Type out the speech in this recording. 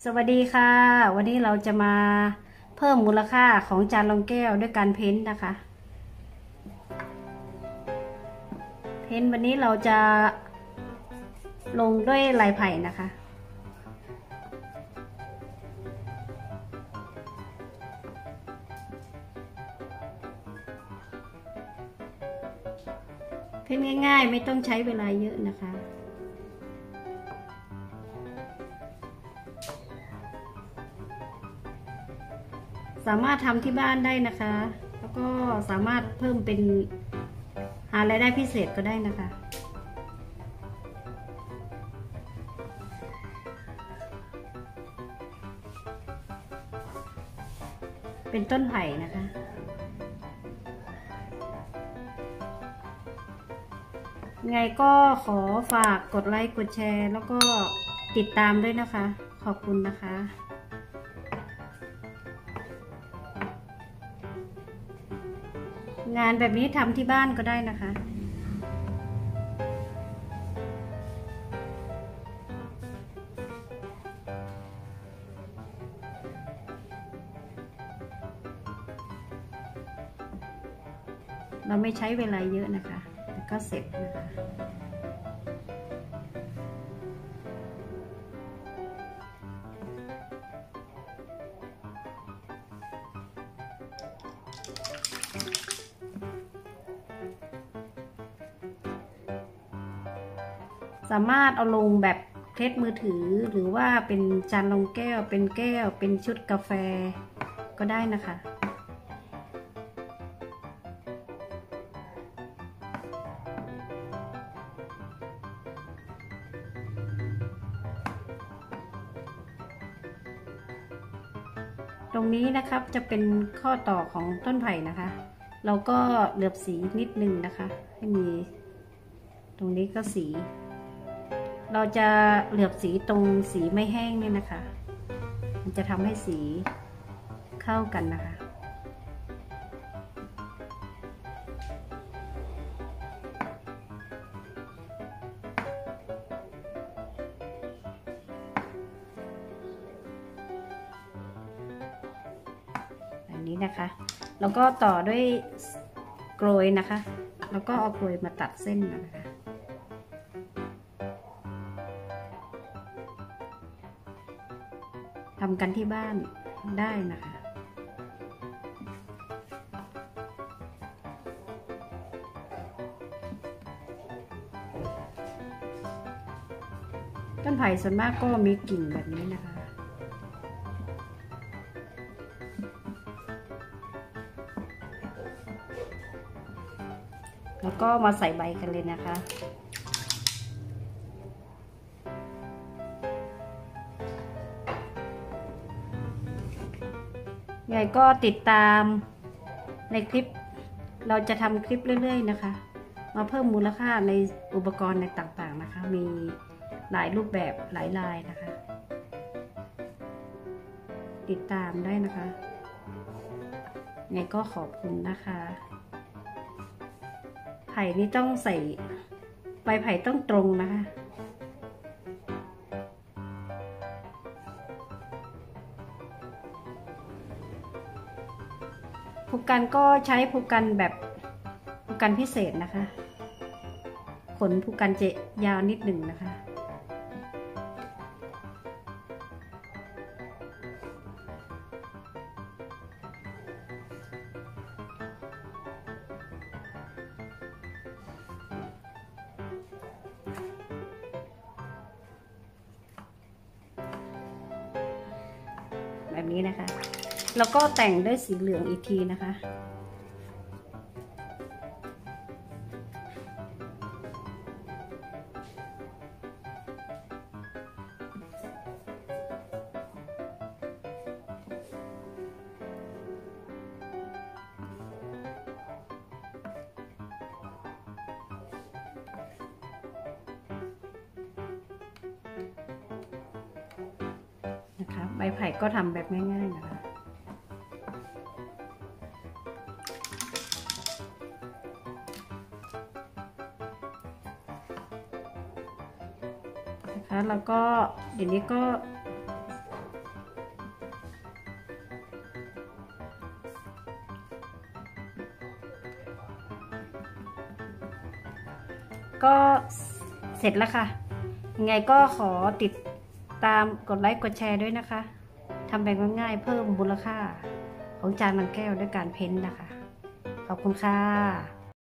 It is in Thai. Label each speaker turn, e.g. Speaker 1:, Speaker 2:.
Speaker 1: สวัสดีค่ะวันนี้เราจะมาเพิ่มมูลค่าของจานรองแก้วด้วยการเพ้นท์นะคะเพ้นท์วันนี้เราจะลงด้วยลายไผ่นะคะเพ้นท์ง่ายๆไม่ต้องใช้เวลาเยอะนะคะสามารถทำที่บ้านได้นะคะแล้วก็สามารถเพิ่มเป็นหารายได้พิเศษก็ได้นะคะเป็นต้นไผ่นะคะไงก็ขอฝากกดไลค์กดแชร์แล้วก็ติดตามด้วยนะคะขอบคุณนะคะงานแบบนี้ทำที่บ้านก็ได้นะคะเราไม่ใช้เวลาเยอะนะคะแต่ก็เสร็จนะคะสามารถเอาลงแบบเคสมือถือหรือว่าเป็นจานรองแก้วเป็นแก้วเป็นชุดกาแฟก็ได้นะคะตรงนี้นะครับจะเป็นข้อต่อของต้นไผ่นะคะเราก็เหลือบสีนิดนึงนะคะให้มีตรงนี้ก็สีเราจะเหลือบสีตรงสีไม่แห้งนี่นะคะมันจะทำให้สีเข้ากันนะคะแบบนี้นะคะแล้วก็ต่อด้วยโกรยนะคะแล้วก็เอาโกรยมาตัดเส้นนะคะทำกันที่บ้านได้นะคะต้นไผ่ส่วนมากก็มีกิ่งแบบนี้นะคะแล้วก็มาใส่ใบกันเลยนะคะไงก็ติดตามในคลิปเราจะทำคลิปเรื่อยๆนะคะมาเพิ่มมูลค่าในอุปกรณ์ในต่างๆนะคะมีหลายรูปแบบหลายลายนะคะติดตามได้นะคะไงก็ขอบคุณนะคะไผ่นี่ต้องใส่ใบไผ่ต้องตรงนะคะผูกกันก็ใช้ผูกกันแบบผูกกันพิเศษนะคะขนผูกกันจะยาวนิดหนึ่งนะคะแบบนี้นะคะแล้วก็แต่งด้วยสีเหลืองอีกทีนะคะใบไผ่ก็ทำแบบง่ายๆนะคะแล้วก็เดี๋ยวนี้ก็ก็เสร็จแล้วค่ะยังไงก็ขอติดตามกดไลค์กดแชร์ด้วยนะคะทำแบบง่ายๆเพิ่มมูลค่าของจานบางแก้วด้วยการเพ้นท์นะคะขอบคุณค่ะ